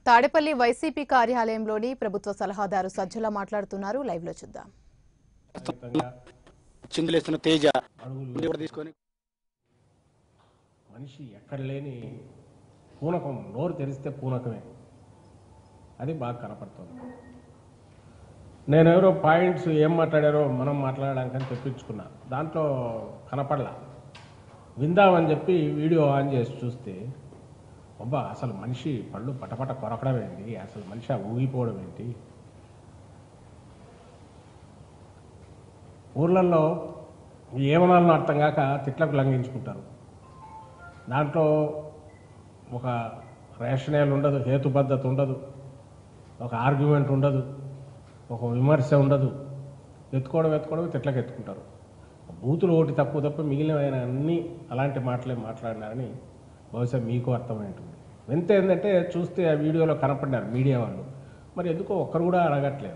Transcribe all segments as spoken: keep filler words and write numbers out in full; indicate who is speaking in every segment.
Speaker 1: Tadepalli YCP కార్యాలయంలోని ప్రభుత్వ సలహాదారు సజ్జల మాట్లాడుతున్నారు. లైవ్ లో చూద్దాం.
Speaker 2: చిందులేస్తున్న తేజ
Speaker 3: తీసుకొని మనిషి ఎక్కడ లేని పూనకం, నోరు తెరిస్తే పూనకమే, అది బాగా కనపడుతుంది. నేను ఎవరో పాయింట్స్ ఏం మాట్లాడారో మనం మాట్లాడడానికని తెప్పించుకున్నా, దాంట్లో కనపడలా. విందామని చెప్పి వీడియో ఆన్ చేసి చూస్తే అబ్బా అసలు మనిషి పళ్ళు పటపట కొరకడం ఏంటి, అసలు మనిషి ఊగిపోవడం ఏంటి. ఊర్లలో ఏమనాలను అర్థం కాక తిట్లకు లంఘించుకుంటారు. దాంట్లో ఒక రేషనల్ ఉండదు, హేతుబద్ధత ఉండదు, ఒక ఆర్గ్యుమెంట్ ఉండదు, ఒక విమర్శ ఉండదు. ఎత్తుకోవడం ఎత్తుకోవడం తిట్లకు ఎత్తుకుంటారు. బూతులు ఒకటి తక్కువ తప్ప మిగిలిన అన్నీ అలాంటి మాటలే మాట్లాడినారని బహుశా మీకు అర్థమై ఉంటుంది. ఎంత ఏంటంటే చూస్తే ఆ వీడియోలో కనపడ్డారు మీడియా వాళ్ళు, మరి ఎందుకో ఒక్కరు కూడా అడగట్లేదు.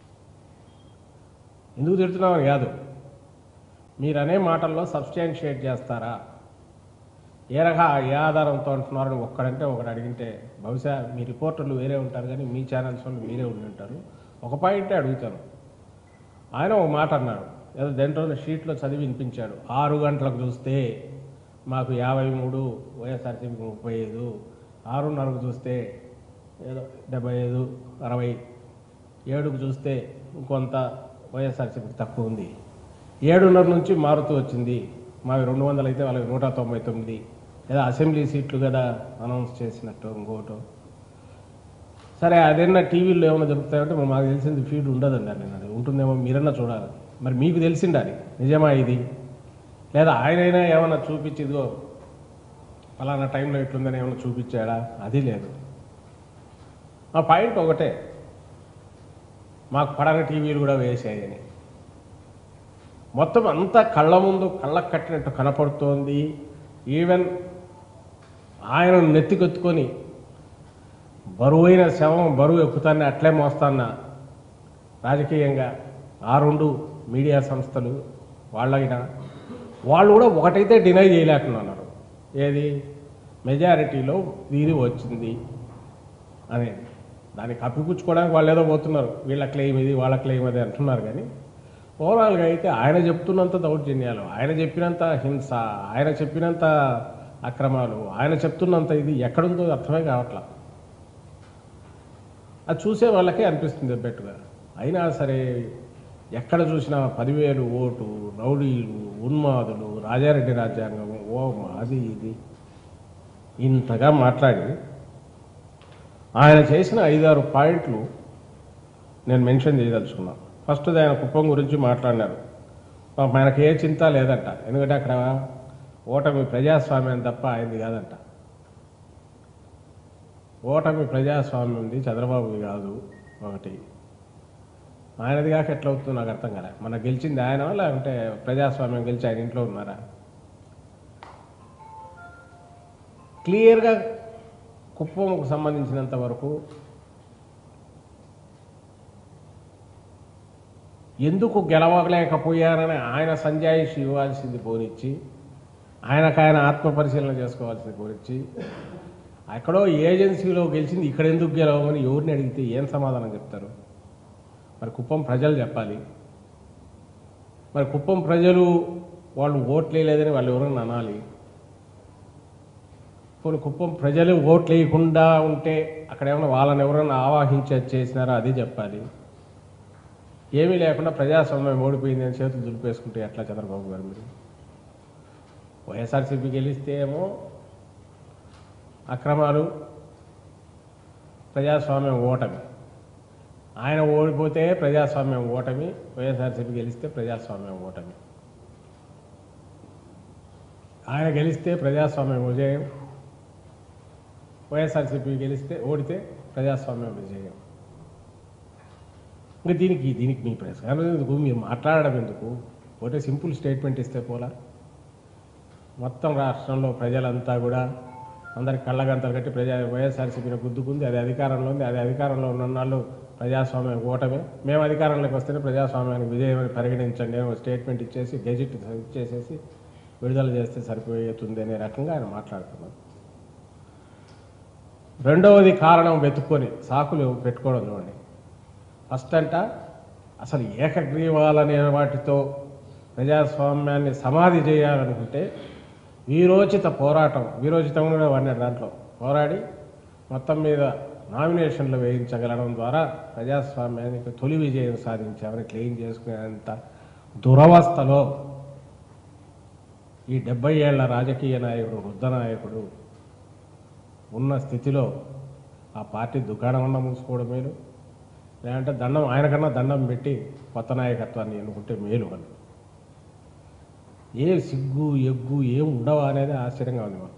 Speaker 3: ఎందుకు తిడుతున్నామని కాదు, మీరు అనే మాటల్లో సబ్స్టాన్షియేట్ చేస్తారా, ఏ రక ఏ ఆధారంతో అంటున్నారని ఒక్కడంటే ఒకడు అడిగింటే బహుశా మీ రిపోర్టర్లు వేరే ఉంటారు, కానీ మీ ఛానల్స్ వాళ్ళు మీరే ఉండి ఉంటారు. ఒక పాయింటే అడుగుతాను. ఆయన ఒక మాట అన్నాడు, ఏదో దాంట్లో షీట్లో చదివి వినిపించాడు. ఆరు గంటలకు చూస్తే మాకు యాభై మూడు వైఎస్ఆర్సీపీకి ముప్పై ఐదు, ఆరున్నరకు చూస్తే ఏదో డెబ్బై ఐదు అరవై, ఏడుకు చూస్తే ఇంకొంత వైఎస్ఆర్సీపీకి తక్కువ ఉంది, ఏడున్నర నుంచి మారుతూ వచ్చింది, మావి రెండు వందలు అయితే వాళ్ళకి నూట తొంభై తొమ్మిది, ఏదో అసెంబ్లీ సీట్లు కదా అనౌన్స్ చేసినట్టు ఇంకోటో. సరే అదన్నా టీవీలో ఏమైనా దొరుకుతాయంటే మాకు తెలిసింది ఫీడ్ ఉండదండి అని అది ఉంటుందేమో, మీరన్నా చూడాలి. మరి మీకు తెలిసిండాలి నిజమా ఇది, లేదా ఆయనైనా ఏమైనా చూపించి ఇదిగో ఫలానా టైంలో ఇట్లుందని ఏమైనా చూపించాడా, అది లేదు. మా పాయింట్ ఒకటే, మాకు పడని టీవీలు కూడా వేసాయని. మొత్తం అంతా కళ్ళ ముందు కళ్ళకు కట్టినట్టు కనపడుతోంది. ఈవెన్ ఆయన నెత్తికెత్తుకొని బరువైన శవం బరువు ఎక్కుతాన్ని అట్లే మోస్తాన్న రాజకీయంగా ఆ రెండు మీడియా సంస్థలు వాళ్ళైనా వాళ్ళు కూడా ఒకటైతే డినై చేయలేకున్నారు, ఏది మెజారిటీలో వీరి వచ్చింది అనేది. దాన్ని కప్పిపుచ్చుకోవడానికి వాళ్ళు ఏదో పోతున్నారు, వీళ్ళ క్లెయిమ్ ఇది వాళ్ళ క్లెయిమ్ అది అంటున్నారు. కానీ ఓవరాల్గా అయితే ఆయన చెప్తున్నంత దౌర్జన్యాలు, ఆయన చెప్పినంత హింస, ఆయన చెప్పినంత అక్రమాలు, ఆయన చెప్తున్నంత ఇది ఎక్కడుందో అర్థమే కావట్లా. అది చూసే వాళ్ళకే అనిపిస్తుంది బెట్టుగా. అయినా సరే ఎక్కడ చూసినా పదివేలు ఓటు, రౌడీలు, ఉన్మాదులు, రాజారెడ్డి రాజ్యాంగం, ఓ అది ఇది ఇంతగా మాట్లాడి ఆయన చేసిన ఐదారు పాయింట్లు నేను మెన్షన్ చేయదలుచుకున్నాను. ఫస్ట్ ఆయన కుప్పం గురించి మాట్లాడినారు. మనకు ఏ చింత లేదంట, ఎందుకంటే అక్కడ ఓటమి ప్రజాస్వామ్యం తప్ప అయింది కాదంట. ఓటమి ప్రజాస్వామ్యం ఉంది, చంద్రబాబుది కాదు. ఒకటి ఆయనది కాక ఎట్లా అవుతుందో నాకు అర్థం కదా. మన గెలిచింది ఆయన లేకుంటే ప్రజాస్వామ్యం గెలిచి ఆయన ఇంట్లో ఉన్నారా? క్లియర్గా కుప్పంకు సంబంధించినంత వరకు ఎందుకు గెలవలేకపోయారని ఆయన సంజాయిషి ఇవ్వాల్సింది పోనిచ్చి, ఆయనకు ఆయన ఆత్మపరిశీలన చేసుకోవాల్సింది పోనిచ్చి, ఎక్కడో ఏజెన్సీలో గెలిచింది ఇక్కడ ఎందుకు గెలవమని ఎవరిని అడిగితే ఏం సమాధానం చెప్తారు? మరి కుప్పం ప్రజలు చెప్పాలి. మరి కుప్పం ప్రజలు వాళ్ళు ఓట్లు వేయలేదని వాళ్ళు ఎవరైనా అనాలి. కొన్ని కుప్పం ప్రజలు ఓట్లు వేయకుండా ఉంటే అక్కడ ఏమైనా వాళ్ళని ఎవరైనా ఆవాహించే చేసినారో అది చెప్పాలి. ఏమీ లేకుండా ప్రజాస్వామ్యం ఓడిపోయింది అని చేతులు దులిపేసుకుంటే ఎట్లా చంద్రబాబు గారు? మీరు వైఎస్ఆర్సీపీ గెలిస్తే ఏమో అక్రమాలు, ప్రజాస్వామ్యం ఓటమి, ఆయన ఓడిపోతే ప్రజాస్వామ్యం ఓటమి, వైఎస్ఆర్సీపీ గెలిస్తే ప్రజాస్వామ్యం ఓటమి. ఆయన గెలిస్తే ప్రజాస్వామ్యం విజయం, వైఎస్ఆర్సీపీ గెలిస్తే ఓడితే ప్రజాస్వామ్యం విజయం. ఇంకా దీనికి దీనికి మీ ప్రశ్న ఎందుకు, మీరు మాట్లాడడం ఎందుకు? ఒకటే సింపుల్ స్టేట్మెంట్ ఇస్తే పోలా. మొత్తం రాష్ట్రంలో ప్రజలంతా కూడా అందరికి కళ్ళగంతలు కట్టి ప్రజా వైఎస్ఆర్సీపీని గుద్దుకుంది, అది అధికారంలో ఉంది, అది అధికారంలో ఉన్నన్నాళ్ళు ప్రజాస్వామ్యం ఓటమే, మేము అధికారంలోకి వస్తేనే ప్రజాస్వామ్యానికి విజయం అని పరిగణించండి అని స్టేట్మెంట్ ఇచ్చేసి గెజిట్ ఇచ్చేసేసి విడుదల చేస్తే సరిపోతుంది అనే రకంగా ఆయన మాట్లాడుతున్నారు. రెండవది కారణం వెతుక్కొని సాకులు పెట్టుకోవడం చూడండి. ఫస్ట్ అంట అసలు ఏకగ్రీవాలనే వాటితో ప్రజాస్వామ్యాన్ని సమాధి చేయాలనుకుంటే వీరోచిత పోరాటం, వీరోచితం కూడా వాడినాడు దాంట్లో, పోరాడి మొత్తం మీద నామినేషన్లు వేయించగలడం ద్వారా ప్రజాస్వామ్యానికి తొలి విజయం సాధించామని క్లెయిమ్ చేసుకునేంత దురవస్థలో ఈ డెబ్బై ఏళ్ల రాజకీయ నాయకుడు, వృద్ధ నాయకుడు ఉన్న స్థితిలో ఆ పార్టీ దుకాణం అన్న మూసుకోవడం మేలు, లేదంటే దండం ఆయనకన్నా దండం పెట్టి కొత్త నాయకత్వాన్ని ఎన్నుకుంటే మేలు అని. ఏ సిగ్గు ఎగ్గు ఏం ఉండవా అనేది ఆశ్చర్యంగా ఉంది మాకు.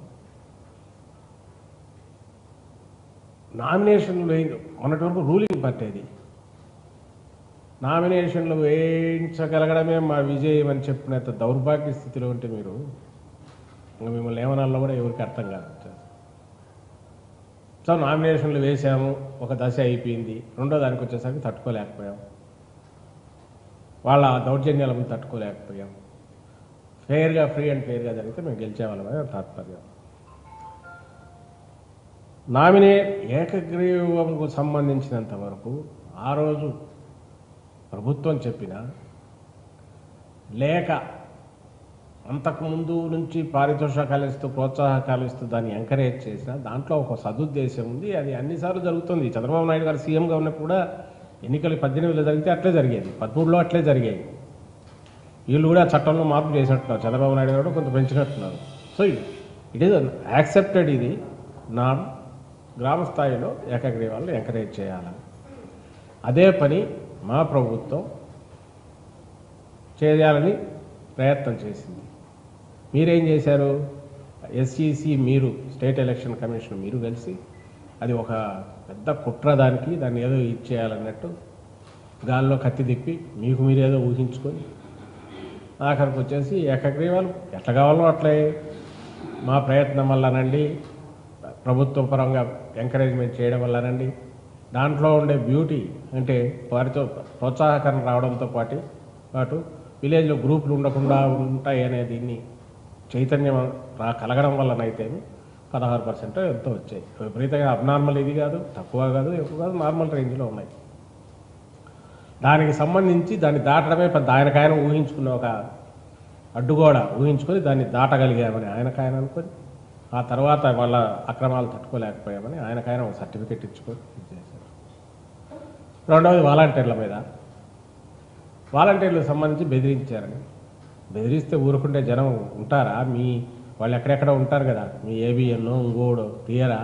Speaker 3: నామినేషన్లు వేయ మొన్నటి వరకు రూలింగ్ పార్టీ అది, నామినేషన్లు వేయించగలగడమే మా విజయం అని చెప్పినంత దౌర్భాగ్య స్థితిలో ఉంటే మీరు ఇంకా మిమ్మల్ని ఏమనాలో కూడా ఎవరికి అర్థం కాదు. సో నామినేషన్లు వేసాము, ఒక దశ అయిపోయింది, రెండో దానికి వచ్చేసరికి తట్టుకోలేకపోయాం, వాళ్ళ దౌర్జన్యాలను తట్టుకోలేకపోయాం. ఫెయిర్గా ఫ్రీ అండ్ ఫెయిర్గా జరిగితే మేము గెలిచేవాళ్ళమని తాత్పర్యం. నామినే ఏకగ్రీవంకు సంబంధించినంత వరకు ఆ రోజు ప్రభుత్వం చెప్పిన లేక అంతకుముందు నుంచి పారితోషికాలు ఇస్తూ ప్రోత్సాహకాలు ఇస్తూ దాన్ని ఎంకరేజ్ చేసిన దాంట్లో ఒక సదుద్దేశం ఉంది. అది అన్నిసార్లు జరుగుతుంది. చంద్రబాబు నాయుడు గారు సీఎంగా ఉన్నప్పుడు కూడా ఎన్నికలు పద్దెనిమిదిలో జరిగితే అట్లే జరిగేది, పదమూడులో అట్లే జరిగాయి. వీళ్ళు కూడా చట్టంలో మార్పు చేసినట్టున్నారు, చంద్రబాబు నాయుడు గారు కొంత పెంచినట్టున్నారు. So it is accepted. ఇది నా గ్రామ స్థాయిలో ఏకగ్రీవాలను ఎంకరేజ్ చేయాలని అదే పని మా ప్రభుత్వం చేయాలని ప్రయత్నం చేసింది. మీరేం చేశారు? ఎస్ఈసి మీరు, స్టేట్ ఎలక్షన్ కమిషన్ మీరు కలిసి అది ఒక పెద్ద కుట్ర, దానికి దాన్ని ఏదో ఇచ్చేయాలన్నట్టు గాల్లో కత్తి తిప్పి మీకు మీరు ఏదో ఊహించుకొని ఆఖరికి వచ్చేసి ఏకగ్రీవాలు ఎట్లా కావాలో అట్లే మా ప్రయత్నం వల్లనండి, ప్రభుత్వ పరంగా ఎంకరేజ్మెంట్ చేయడం వల్లనండి, దాంట్లో ఉండే బ్యూటీ అంటే వారితో ప్రోత్సాహకరణ రావడంతో పాటు పాటు విలేజ్లో గ్రూపులు ఉండకుండా ఉంటాయి అనే దీన్ని చైతన్యం రా కలగడం వల్లనైతే పదహారు పర్సెంట్ ఎంతో వచ్చాయి. విపరీతంగా అబ్నార్మల్ ఇది కాదు, తక్కువ కాదు, ఎక్కువ కాదు, నార్మల్ రేంజ్లో ఉన్నాయి. దానికి సంబంధించి దాన్ని దాటడమే పెద్ద ఆయనకాయన ఊహించుకున్న ఒక అడ్డుగోడ ఊహించుకొని దాన్ని దాటగలిగామని ఆయనకాయన అనుకొని, ఆ తర్వాత వాళ్ళ అక్రమాలు తట్టుకోలేకపోయామని ఆయనకాయన ఒక సర్టిఫికెట్ ఇచ్చుకొని చేశారు. రెండవది వాలంటీర్ల మీద, వాలంటీర్లకు సంబంధించి బెదిరించారని. బెదిరిస్తే ఊరుకుంటే జనం ఉంటారా? మీ వాళ్ళు ఎక్కడెక్కడ ఉంటారు కదా, మీ ఏబిఎన్ ఇంకోడు తీయరా?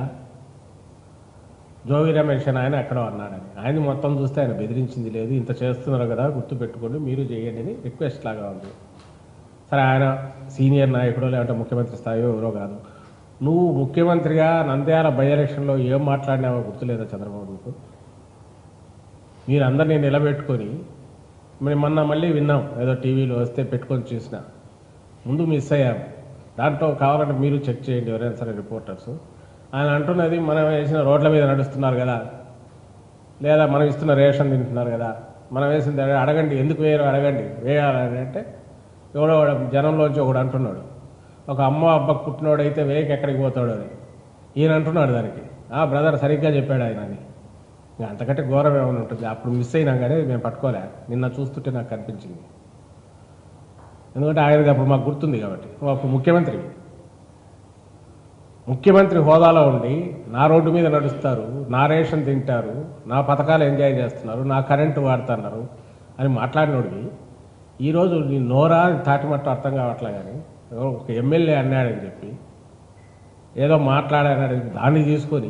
Speaker 3: జోగి రమేష్ అని ఆయన ఎక్కడో అన్నాడని, ఆయన మొత్తం చూస్తే ఆయన బెదిరించింది లేదు. ఇంత చేస్తున్నారు కదా, గుర్తుపెట్టుకోండి, మీరు చేయండి అని రిక్వెస్ట్ లాగా ఉంది. సరే, ఆయన సీనియర్ నాయకుడు లేదంటే ముఖ్యమంత్రి స్థాయి ఎవరో కాదు. నువ్వు ముఖ్యమంత్రిగా నంద్యాల బై ఎలక్షన్లో ఏం మాట్లాడినావో గుర్తులేదా చంద్రబాబుకు? మీరు అందరినీ నిలబెట్టుకొని మేము మొన్న మళ్ళీ విన్నాం, ఏదో టీవీలో వస్తే పెట్టుకొని చూసిన, ముందు మిస్ అయ్యాము. దాంట్లో కావాలంటే మీరు చెక్ చేయండి ఎవరైనా సరే రిపోర్టర్స్. ఆయన అంటున్నది మనం వేసిన రోడ్ల మీద నడుస్తున్నారు కదా, లేదా మనం ఇస్తున్న రేషన్ తింటున్నారు కదా, మనం వేసింది అడగండి, ఎందుకు వేయరు అడగండి, వేయాలని అంటే ఎవడో జనంలోంచి ఒకడు అంటున్నాడు, ఒక అమ్మ అబ్బకు పుట్టినోడు అయితే వేయక ఎక్కడికి పోతాడు అని ఈయన అంటున్నాడు. దానికి ఆ బ్రదర్ సరిగ్గా చెప్పాడు ఆయన అని. ఇంకా అంతకంటే ఘోరం ఏమైనా ఉంటుంది? అప్పుడు మిస్ అయినా కానీ మేము పట్టుకోలే, నిన్న చూస్తుంటే నాకు కనిపించింది. ఎందుకంటే ఆయనకి అప్పుడు మాకు గుర్తుంది కాబట్టి. అప్పుడు ముఖ్యమంత్రి ముఖ్యమంత్రి హోదాలో ఉండి నా రోడ్డు మీద నడుస్తారు, నా రేషన్ తింటారు, నా పథకాలు ఎంజాయ్ చేస్తున్నారు, నా కరెంటు వాడుతున్నారు అని మాట్లాడినోడివి ఈరోజు నీ నోరా తాటిమట్టు అర్థం కావట్లే. కానీ ఒక ఎమ్మెల్యే అన్నాడని చెప్పి ఏదో మాట్లాడాడని దాన్ని తీసుకొని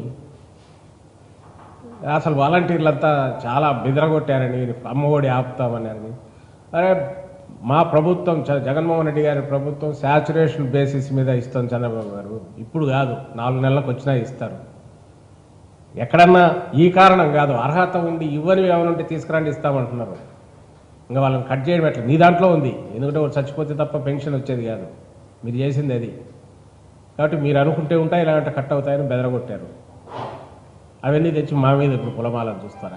Speaker 3: అసలు వాలంటీర్లంతా చాలా బెదరగొట్టారని, అమ్మఒడి ఆపుతామని. అరే, మా ప్రభుత్వం జగన్మోహన్ రెడ్డి గారి ప్రభుత్వం శాచురేషన్ బేసిస్ మీద ఇస్తాం చంద్రబాబు గారు, ఇప్పుడు కాదు నాలుగు నెలలకు వచ్చినా ఇస్తారు. ఎక్కడన్నా ఈ కారణం కాదు, అర్హత ఉండి ఇవ్వని ఏమనుంటే తీసుకురండి ఇస్తామంటున్నారు. ఇంకా వాళ్ళని కట్ చేయడం ఎట్లా? నీ దాంట్లో ఉంది, ఎందుకంటే వాళ్ళు చచ్చిపోతే తప్ప పెన్షన్ వచ్చేది కాదు, మీరు చేసింది అది. కాబట్టి మీరు అనుకుంటే ఉంటాయి, ఇలాంటి కట్ అవుతాయని బెదరగొట్టారు. అవన్నీ తెచ్చి మా మీద ఇప్పుడు కులమాలను చూస్తారా?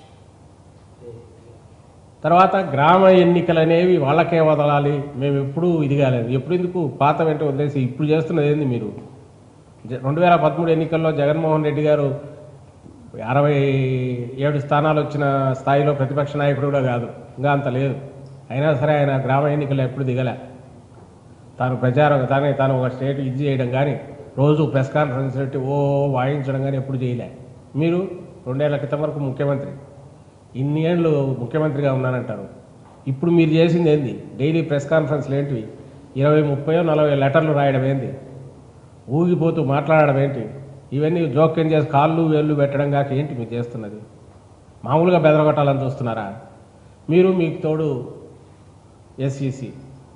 Speaker 3: తర్వాత గ్రామ ఎన్నికలు అనేవి వాళ్ళకే వదలాలి, మేము ఎప్పుడూ ఇది కాలేదు, ఎప్పుడు ఎందుకు పాత వెంట వదిలేసి ఇప్పుడు చేస్తున్నది ఏంది? మీరు రెండు వేల పదమూడు ఎన్నికల్లో జగన్మోహన్ రెడ్డి గారు అరవై ఏడు స్థానాలు వచ్చిన స్థాయిలో ప్రతిపక్ష నాయకుడు కూడా కాదు, ఇంకా అంత లేదు. అయినా సరే ఆయన గ్రామ ఎన్నికల్లో ఎప్పుడు దిగలే. తాను ప్రచారం తానే తాను ఒక స్టేట్ ఇది చేయడం కానీ, రోజు ప్రెస్ కాన్ఫరెన్స్ పెట్టి ఓ వాయించడం కానీ ఎప్పుడు చేయలే. మీరు రెండేళ్ల క్రితం వరకు ముఖ్యమంత్రి, ఇన్ని ఏళ్ళు ముఖ్యమంత్రిగా ఉన్నానంటారు. ఇప్పుడు మీరు చేసింది ఏంది? డైలీ ప్రెస్ కాన్ఫరెన్స్లు ఏంటివి? ఇరవై ముప్పయో నలభై లెటర్లు రాయడం ఏంది? ఊగిపోతూ మాట్లాడడం ఏంటి? ఇవన్నీ జోక్యం చేసి కాళ్ళు వేళ్ళు పెట్టడం కాక ఏంటి మీరు చేస్తున్నది? మామూలుగా బెదరగొట్టాలని చూస్తున్నారా? మీరు మీకు తోడు ఎస్ఈసి,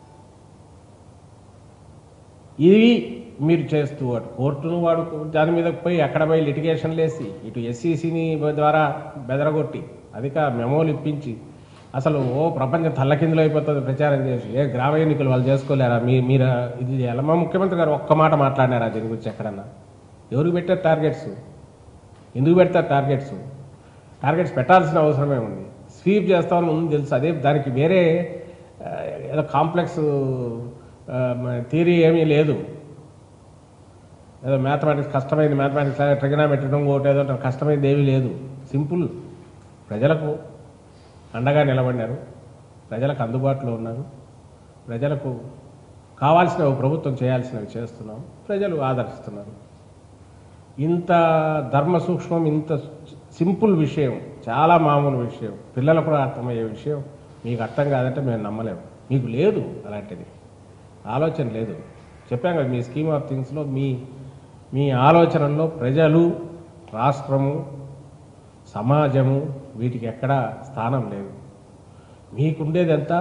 Speaker 3: ఇది మీరు చేస్తూ అటు కోర్టును వాడు దాని మీద పోయి అక్కడ పోయి లిటిగేషన్లు వేసి ఇటు ఎస్ఈసిని ద్వారా బెదరగొట్టి అధిక మెమోలు ఇప్పించి అసలు ఓ ప్రపంచం తల్లకిందులు అయిపోతుంది ప్రచారం చేసి. ఏ గ్రామ ఎన్నికలు వాళ్ళు చేసుకోలేరా? మీ మీరు ఇది చేయాలి. మా ముఖ్యమంత్రి గారు ఒక్క మాట మాట్లాడినారా దీని గురించి ఎక్కడన్నా? ఎవరికి పెట్టారు టార్గెట్స్? ఎందుకు పెడతారు టార్గెట్స్? టార్గెట్స్ పెట్టాల్సిన అవసరమే ఉంది. స్వీప్ చేస్తామని ముందు తెలుసు. అదే దానికి వేరే ఏదో కాంప్లెక్స్ థియరీ ఏమీ లేదు. ఏదో మ్యాథమెటిక్స్ కష్టమైంది, మ్యాథమెటిక్స్ ట్రిగనామెట్రీ ఇంకోటి ఏదో కష్టమైంది ఏమీ లేదు. సింపుల్. ప్రజలకు అండగా నిలబడినారు, ప్రజలకు అందుబాటులో ఉన్నారు, ప్రజలకు కావాల్సినవి ప్రభుత్వం చేయాల్సినవి చేస్తున్నాం, ప్రజలు ఆదరిస్తున్నారు. ఇంత ధర్మ సూక్ష్మం, ఇంత సింపుల్ విషయం, చాలా మామూలు విషయం, పిల్లలకు కూడా అర్థమయ్యే విషయం మీకు అర్థం కాదంటే మేము నమ్మలేము. మీకు లేదు అలాంటిది, ఆలోచన లేదు. చెప్పాం కదా, మీ స్కీమ్ ఆఫ్ థింగ్స్లో మీ మీ ఆలోచనల్లో ప్రజలు, రాష్ట్రము, సమాజము వీటికి ఎక్కడా స్థానం లేదు. మీకుండేదంతా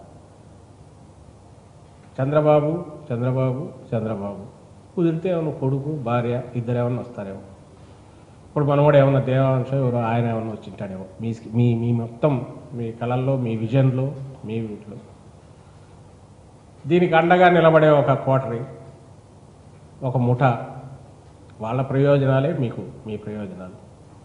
Speaker 3: చంద్రబాబు చంద్రబాబు చంద్రబాబు. కుదిరితే ఏమన్నా కొడుకు భార్య ఇద్దరు ఏమన్నా వస్తారేమో. ఇప్పుడు మనవాడు ఏమన్నా దేవాంశం ఎవరో ఆయన ఏమన్నా వచ్చింటాడేమో. మీ మీ మీ మొత్తం మీ కళల్లో, మీ విజన్లో, మీ వీటిలో దీనికి అండగా నిలబడే ఒక కోటరీ, ఒక ముఠ, వాళ్ళ ప్రయోజనాలే మీకు మీ ప్రయోజనాలు.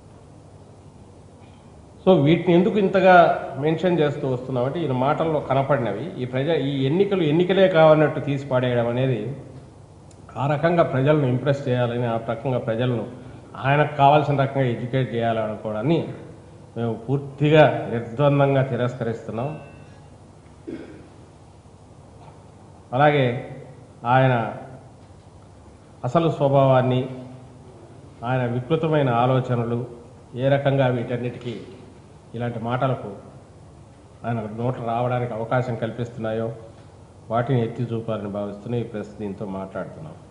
Speaker 3: సో వీటిని ఎందుకు ఇంతగా మెన్షన్ చేస్తూ వస్తున్నామంటే ఈయన మాటల్లో కనపడినవి ఈ ప్రజ ఈ ఎన్నికలు ఎన్నికలే కావన్నట్టు తీసి పాడేయడం అనేది, ఆ రకంగా ప్రజలను ఇంప్రెస్ చేయాలని, ఆ రకంగా ప్రజలను ఆయనకు కావాల్సిన రకంగా ఎడ్యుకేట్ చేయాలనుకోవడాన్ని మేము పూర్తిగా నిర్ద్వందంగా తిరస్కరిస్తున్నాం. అలాగే ఆయన అసలు స్వభావాన్ని, ఆయన వికృతమైన ఆలోచనలు ఏ రకంగా వీటన్నిటికీ ఇలాంటి మాటలకు ఆయన నోట్లు రావడానికి అవకాశం కల్పిస్తున్నాయో వాటిని ఎత్తి చూపాలని భావిస్తూనే ఈ ప్రెస్ దీంతో మాట్లాడుతున్నాం.